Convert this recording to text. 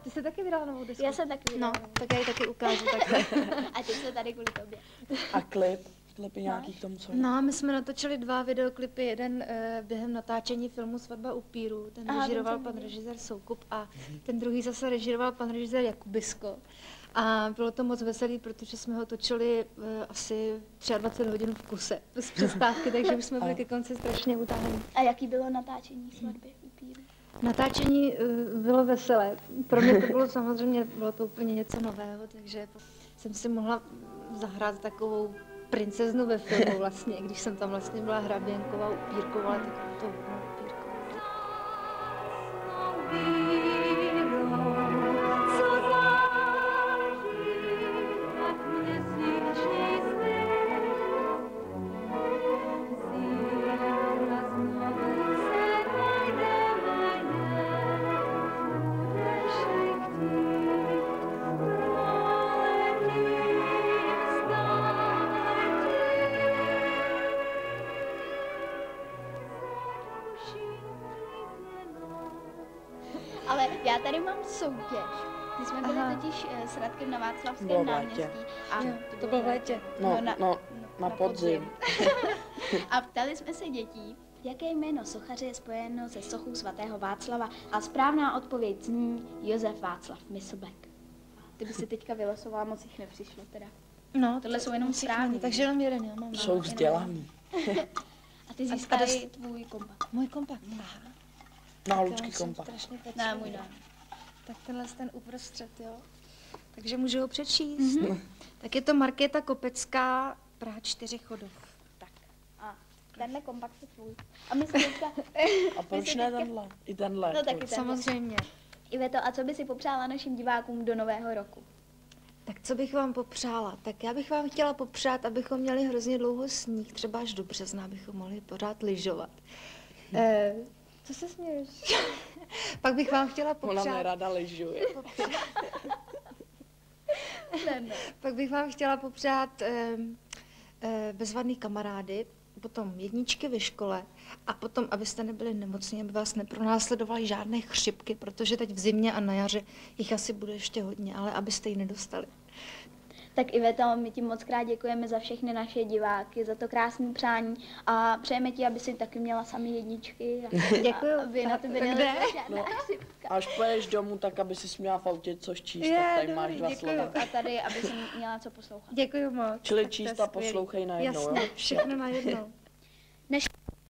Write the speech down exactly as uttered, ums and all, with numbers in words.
Ty jsi taky vydala novou desku? Já jsem taky vydala. No, tak já ji taky ukážu takhle. A ty jsi tady kvůli tobě. A klip? Klipy nějaký k tomu, co? No, my jsme natočili dva videoklipy, jeden uh, během natáčení filmu Svatba upírů, ten Aha, režíroval ten pan jsem režisér Soukup a ten druhý zase režíroval pan režisér Jakubisko. A bylo to moc veselý, protože jsme ho točili uh, asi dvacet tři hodin v kuse, bez přestávky, takže už jsme byli ke konci strašně utávení. A jaký bylo natáčení Svatby upírů? Natáčení uh, bylo veselé. Pro mě to bylo samozřejmě, bylo to úplně něco nového, takže jsem si mohla zahrát takovou princeznu ve filmu vlastně, když jsem tam vlastně byla hraběnková, upírková, ale tak to bylo upírková. Ale já tady mám soutěž. My jsme byli Aha. totiž eh, s Radkem na Bylo Václavském v náměstí. létě. A Jo, to bylo v létě. No, No, na- no, na podzim. A ptali jsme se dětí, jaké jméno sochaře je spojeno se sochou svatého Václava a správná odpověď zní Josef Václav Myslbek. Ty by si teďka vylosovala, moc jich nepřišlo teda. No, Tohle jsou jenom musíš správný. mít, takže jenom jeden, jo, mám. Jsou vzdělaný. A ty A- a získali dost- tvůj kompakt. Můj kompakt. Aha. Na Já Lučky musím kompakt. strašně Ne, pečlivě. můj ne. Tak tenhle ten uprostřed, jo. Takže můžu ho přečíst. Mm-hmm. Tak je to Markéta Kopecká, Praha čtyři Chodov. Tak. A tenhle kompakt je tvůj. A my se teďka... A proč ne tenhle? I tenhle. No taky pojď. ten. Samozřejmě. Iveto, a co by si popřála našim divákům do nového roku? Tak co bych vám popřála? Tak já bych vám chtěla popřát, abychom měli hrozně dlouho sníh, třeba až do března, abychom mohli pořád lyžovat. Eh, co se směješ? Pak bych vám chtěla Ona popřát... nerada lyžuje. Ne, ne. Pak bych vám chtěla popřát eh, eh, bezvadný kamarády, potom jedničky ve škole a potom, abyste nebyli nemocní, aby vás nepronásledovaly žádné chřipky, protože teď v zimě a na jaře jich asi bude ještě hodně, ale abyste ji nedostali. Tak Iveto, my ti moc krát děkujeme za všechny naše diváky, za to krásné přání a přejeme ti, aby si taky měla sami jedničky. A, Děkuju. A aby na Tak- tebe tak neletela jde? žádná No. chřipka. Až pojedeš domů, tak aby si směla v autě což číst, Je, tak tady dobrý, máš dva děkuju. slova. A tady, aby si měla co poslouchat. Děkuju moc. Čili Tak to je číst a skvělý. poslouchej najednou, Jasně, jo? všechno najednou. Než